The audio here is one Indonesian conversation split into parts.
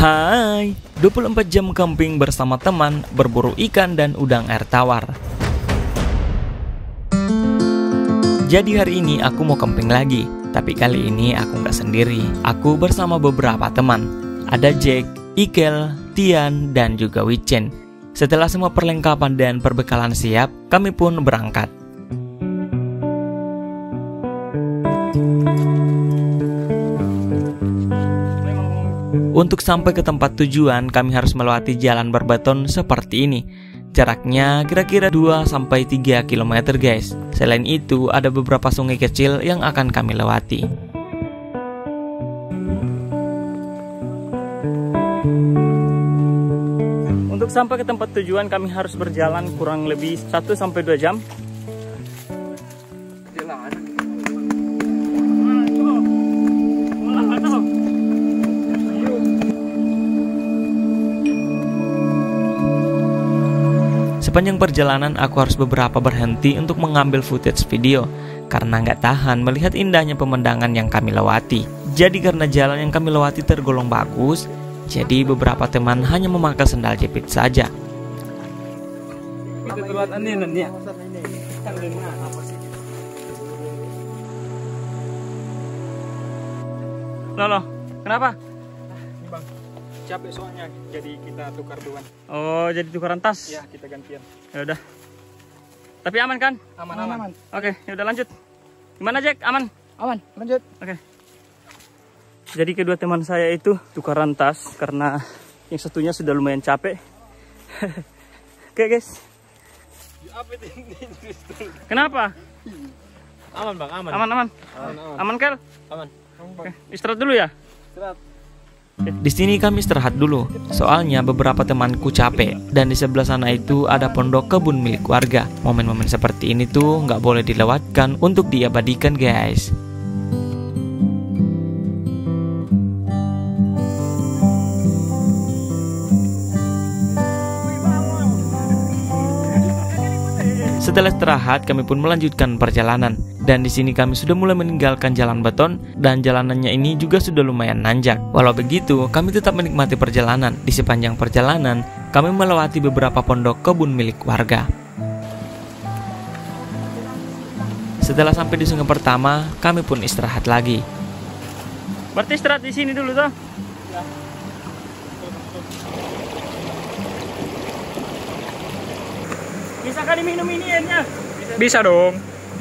Hai, 24 jam camping bersama teman, berburu ikan dan udang air tawar. Jadi hari ini aku mau camping lagi, tapi kali ini aku nggak sendiri. Aku bersama beberapa teman. Ada Jack, Ikel, Tian, dan juga Wicen. Setelah semua perlengkapan dan perbekalan siap, kami pun berangkat. Untuk sampai ke tempat tujuan, kami harus melewati jalan berbeton seperti ini. Jaraknya kira-kira 2-3 km guys. Selain itu, ada beberapa sungai kecil yang akan kami lewati. Untuk sampai ke tempat tujuan, kami harus berjalan kurang lebih 1-2 jam. Sepanjang perjalanan aku harus beberapa berhenti untuk mengambil footage video karena nggak tahan melihat indahnya pemandangan yang kami lewati. Jadi karena jalan yang kami lewati tergolong bagus, jadi beberapa teman hanya memakai sandal jepit saja. Loh, kenapa? Capek soalnya, jadi kita tukar duluan. Oh, jadi tukaran tas? Ya, kita gantian. Ya udah. Tapi aman kan? Aman. Oke, ya udah lanjut. Gimana Jack? Aman? Aman, lanjut. Oke. Jadi kedua teman saya itu tukaran tas karena yang satunya sudah lumayan capek. Oke guys. Kenapa? Aman bang, aman. Aman Kel? Aman. Oke, istirahat dulu ya. Istirahat. Di sini kami istirahat dulu, soalnya beberapa temanku capek. Dan di sebelah sana itu ada pondok kebun milik warga. Momen-momen seperti ini tuh nggak boleh dilewatkan untuk diabadikan guys. Setelah istirahat, kami pun melanjutkan perjalanan. Dan di sini kami sudah mulai meninggalkan jalan beton dan jalanannya ini juga sudah lumayan nanjak. Walau begitu, kami tetap menikmati perjalanan. Di sepanjang perjalanan, kami melewati beberapa pondok kebun milik warga. Setelah sampai di sungai pertama, kami pun istirahat lagi. Berarti istirahat di sini dulu toh? Ya. Bisa kali minum ini airnya? Bisa dong.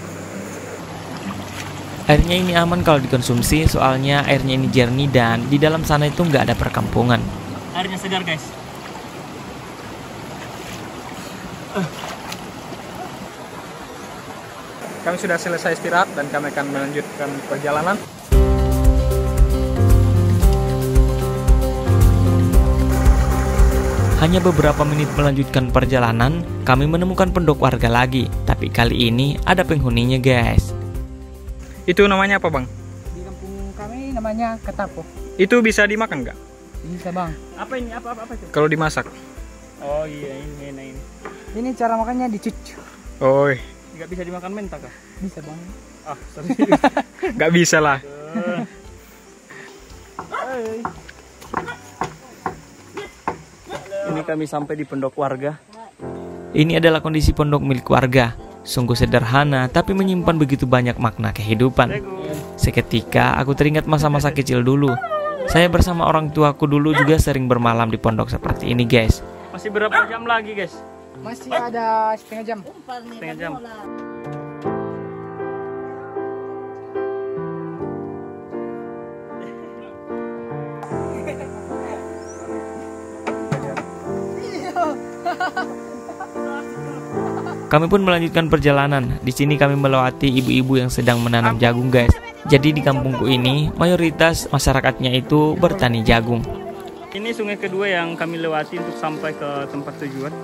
Airnya ini aman kalau dikonsumsi, soalnya airnya ini jernih dan di dalam sana itu nggak ada perkampungan. Airnya segar guys. Kami sudah selesai istirahat dan kami akan melanjutkan perjalanan. Hanya beberapa menit melanjutkan perjalanan, kami menemukan pondok warga lagi. Tapi kali ini ada penghuninya guys. Itu namanya apa bang? Di kampung kami namanya ketapo. Itu bisa dimakan nggak? Bisa bang. Apa ini? Apa itu? Kalau dimasak? Oh iya, ini enak ini. Ini cara makannya dicuci. Oh, Nggak bisa dimakan mentah kah? Bisa bang. Ah, serius. nggak bisa lah. Ini kami sampai di pondok warga. Ini adalah kondisi pondok milik warga. Sungguh sederhana, tapi menyimpan begitu banyak makna kehidupan. Seketika aku teringat masa-masa kecil dulu. Saya bersama orang tuaku dulu juga sering bermalam di pondok seperti ini guys. Masih berapa jam lagi guys? Masih ada setengah jam. Setengah jam. Kami pun melanjutkan perjalanan. Di sini kami melewati ibu-ibu yang sedang menanam jagung guys. Jadi di kampungku ini mayoritas masyarakatnya itu bertani jagung. Ini sungai kedua yang kami lewati untuk sampai ke tempat tujuan.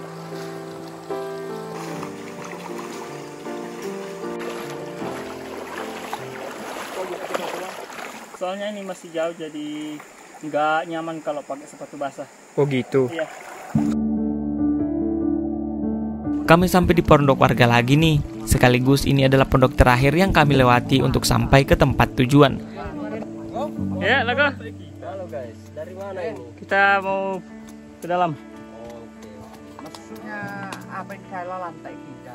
Soalnya ini masih jauh jadi nggak nyaman kalau pakai sepatu basah. Oh gitu. Iya. Kami sampai di pondok warga lagi nih. Sekaligus ini adalah pondok terakhir yang kami lewati untuk sampai ke tempat tujuan. Ya, lagu. guys? Dari mana ini? Kita mau ke dalam. Oke. Maksudnya apa yang salah lantai kita?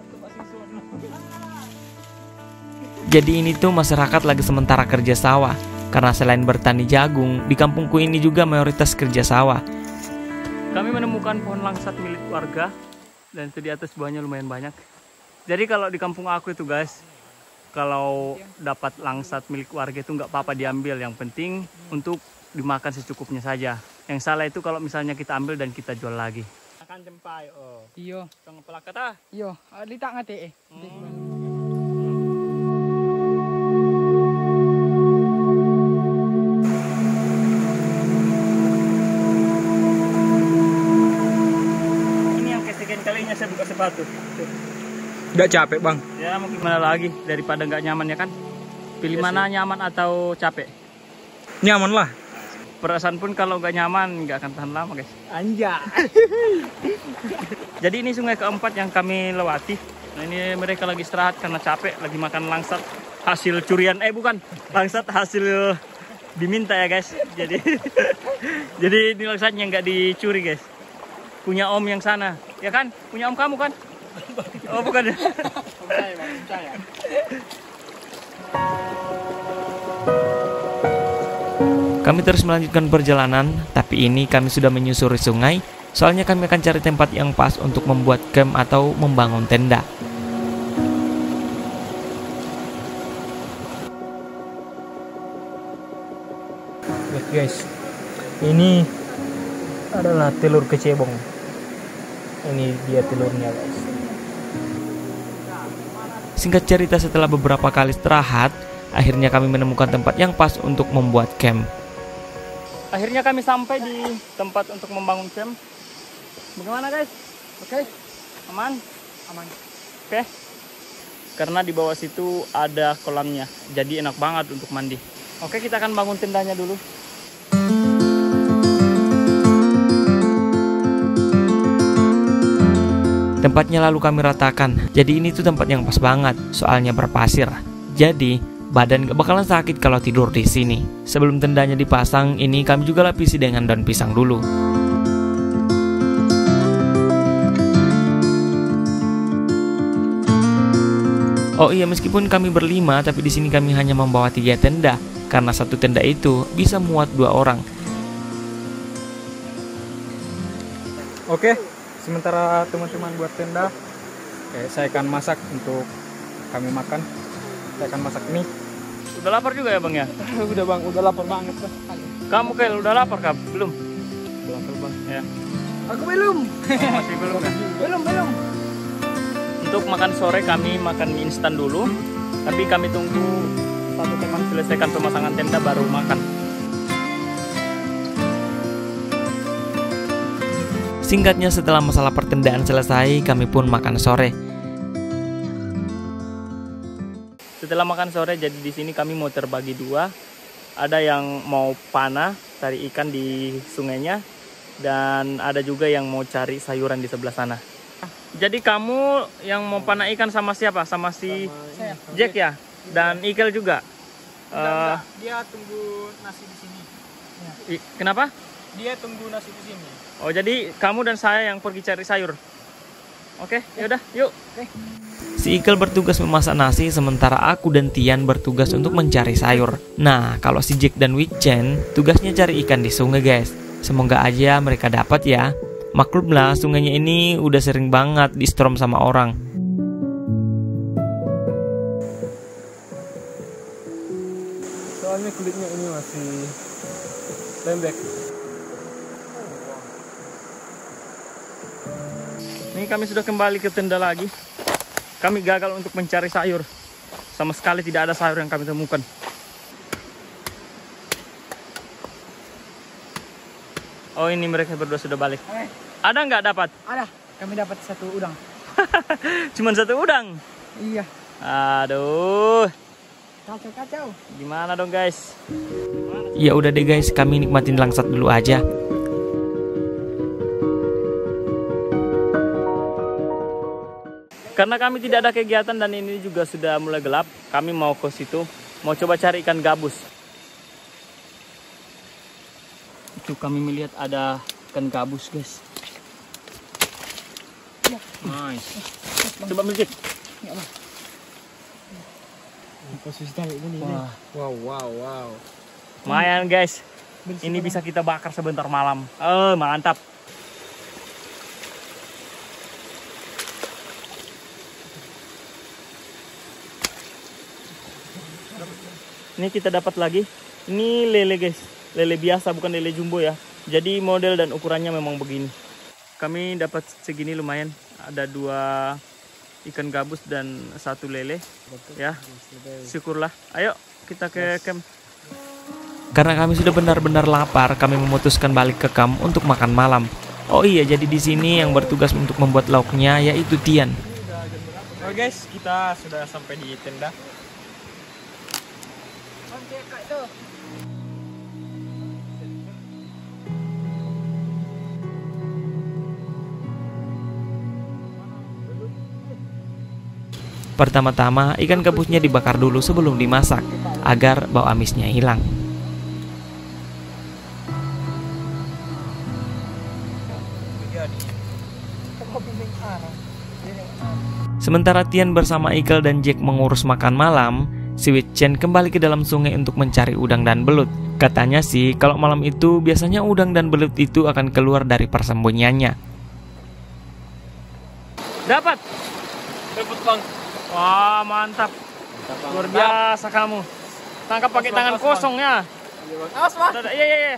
Jadi ini tuh masyarakat lagi sementara kerja sawah. Karena selain bertani jagung, di kampungku ini juga mayoritas kerja sawah. Kami menemukan pohon langsat milik warga dan itu di atas buahnya lumayan banyak. Jadi kalau di kampung aku itu guys, kalau dapat langsat milik warga itu nggak apa-apa diambil. Yang penting untuk dimakan secukupnya saja. Yang salah itu kalau misalnya kita ambil dan kita jual lagi. Akan tempai oh. Iyo, Tong pelakat ah. iyo, litak ngati eh. Ini yang kesekian kalinya saya buka sepatu. Nggak capek bang? Ya mau gimana lagi daripada nggak nyaman ya kan? Pilih mana nyaman atau capek? Nyaman lah. Perasaan pun kalau nggak nyaman nggak akan tahan lama guys. Anja. Jadi ini sungai keempat yang kami lewati. Nah ini mereka lagi istirahat karena capek, lagi makan langsat hasil curian. Bukan, langsat hasil diminta ya guys. Jadi jadi ini langsatnya nggak dicuri guys. Punya om yang sana, ya kan? Punya om kamu kan? Oh bukan. Percaya bang, percaya. Kami terus melanjutkan perjalanan, tapi ini kami sudah menyusuri sungai. Soalnya kami akan cari tempat yang pas untuk membuat camp atau membangun tenda. Guys, ini adalah telur kecebong. Ini dia telurnya guys. Singkat cerita, setelah beberapa kali istirahat, akhirnya kami menemukan tempat yang pas untuk membuat camp. Akhirnya kami sampai di tempat untuk membangun camp. Bagaimana guys? Oke, Aman? aman. Oke. Karena di bawah situ ada kolamnya, jadi enak banget untuk mandi. Oke, kita akan bangun tendanya dulu. Tempatnya lalu kami ratakan. Jadi ini tuh tempat yang pas banget, soalnya berpasir. Jadi badan gak bakalan sakit kalau tidur di sini. Sebelum tendanya dipasang, ini kami juga lapisi dengan daun pisang dulu. Oh iya, meskipun kami berlima, tapi di sini kami hanya membawa 3 tenda karena satu tenda itu bisa muat 2 orang. Oke, sementara teman-teman buat tenda, saya akan masak untuk kami makan. Saya akan masak mie. Udah lapar juga ya bang ya? Udah bang, udah lapar banget bang. Kamu Kel, udah lapar kah? Belum? Lapar bang. Ya. Aku belum. Masih belum ya? Belum. Untuk makan sore kami makan mie instan dulu. Tapi kami tunggu satu teman selesaikan pemasangan tenda baru makan. Singkatnya, setelah masalah pertendaan selesai, kami pun makan sore. Setelah makan sore, jadi di sini kami mau terbagi 2. Ada yang mau panah, cari ikan di sungainya, dan ada juga yang mau cari sayuran di sebelah sana. Jadi kamu yang mau panah ikan sama siapa? Sama si Jack ya? Dan Ikel juga? Dia tunggu nasi di sini. Kenapa? Dia tunggu nasi di sini. Oh, jadi kamu dan saya yang pergi cari sayur. Oke, yaudah, yuk. Si Ikel bertugas memasak nasi, sementara aku dan Tian bertugas untuk mencari sayur. Nah, kalau si Jack dan Wicchen tugasnya cari ikan di sungai guys. Semoga aja mereka dapat ya. Maklumlah, sungainya ini udah sering banget di-storm sama orang. Soalnya kulitnya ini masih lembek. Ini kami sudah kembali ke tenda lagi. Kami gagal untuk mencari sayur. Sama sekali tidak ada sayur yang kami temukan. Oh, ini mereka berdua sudah balik. Ada nggak dapat? Ada, kami dapat 1 udang. Cuman 1 udang. Iya. Aduh. Kacau. Gimana dong guys? Ya udah deh guys, kami nikmatin langsat dulu aja. Karena kami tidak ada kegiatan dan ini juga sudah mulai gelap, kami mau ke situ, mau coba cari ikan gabus. Itu kami melihat ada ikan gabus, guys. Nice. Coba melihat. Posisi tarik ini. Wah, Wow. lumayan guys. Ini bisa kita bakar sebentar malam. Mantap. Ini kita dapat lagi. Ini lele guys. Lele biasa bukan lele jumbo ya. Jadi model dan ukurannya memang begini. Kami dapat segini lumayan. Ada 2 ikan gabus dan 1 lele. Ya, syukurlah. Ayo kita ke camp. Karena kami sudah benar-benar lapar, kami memutuskan balik ke camp untuk makan malam. Oh iya, jadi di sini yang bertugas untuk membuat lauknya yaitu Tian. Oke guys, kita sudah sampai di tenda. Pertama-tama, ikan gabusnya dibakar dulu sebelum dimasak, agar bau amisnya hilang. Sementara Tian bersama Ikel dan Jack mengurus makan malam, si Wei Chen kembali ke dalam sungai untuk mencari udang dan belut. Katanya sih, kalau malam itu biasanya udang dan belut itu akan keluar dari persembunyiannya. Dapat. Bang. Wah, mantap. Luar biasa kamu. Tangkap pakai tangan kosong ya. Awas, Mas. Iya.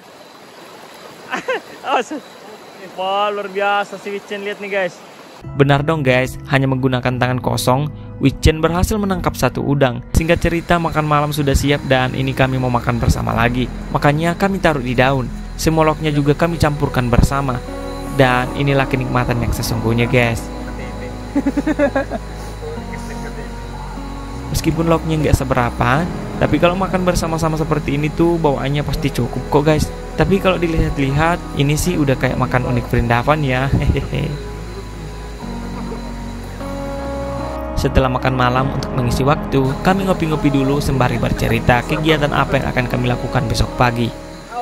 Awas. Wah, luar biasa si Wei Chen, lihat nih guys. Benar dong guys, hanya menggunakan tangan kosong, Wei Chen berhasil menangkap 1 udang. Singkat cerita, makan malam sudah siap dan ini kami mau makan bersama lagi. Makanya kami taruh di daun. Semua lauknya juga kami campurkan bersama. Dan inilah kenikmatan yang sesungguhnya guys. Meskipun lauknya nggak seberapa, tapi kalau makan bersama-sama seperti ini tuh bawaannya pasti cukup kok guys. Tapi kalau dilihat-lihat, ini sih udah kayak makan unik Vrindavan ya. Hehehe. Setelah makan malam untuk mengisi waktu, kami ngopi-ngopi dulu sembari bercerita kegiatan apa yang akan kami lakukan besok pagi.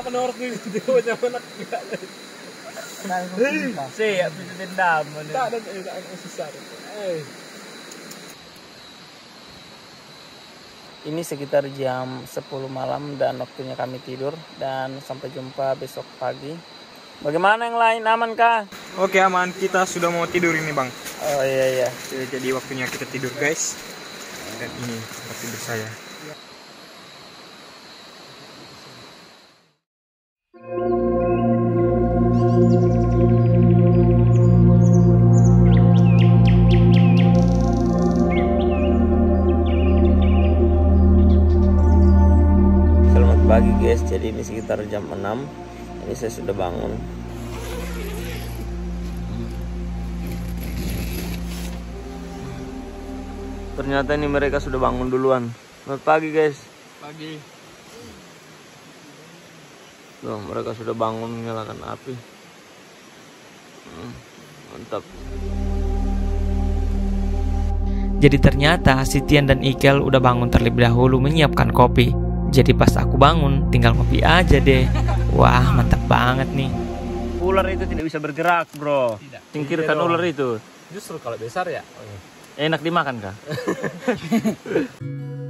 Ini sekitar jam 10 malam dan waktunya kami tidur, dan sampai jumpa besok pagi. Bagaimana yang lain, aman kah? Oke aman, kita sudah mau tidur ini bang. Oh iya. Jadi waktunya kita tidur guys. Dan ini tempat tidur saya. Selamat pagi guys, jadi ini sekitar jam 6. Ini saya sudah bangun. Ternyata ini mereka sudah bangun duluan. Selamat pagi guys. Pagi. Loh, mereka sudah bangun menyalakan api. Mantap. Jadi ternyata si Tian dan Ikel udah bangun terlebih dahulu menyiapkan kopi. Jadi pas aku bangun tinggal kopi aja deh. Wah, mantap banget nih. Ular itu tidak bisa bergerak, bro. Singkirkan ular itu. Justru kalau besar ya. Enak dimakan kah?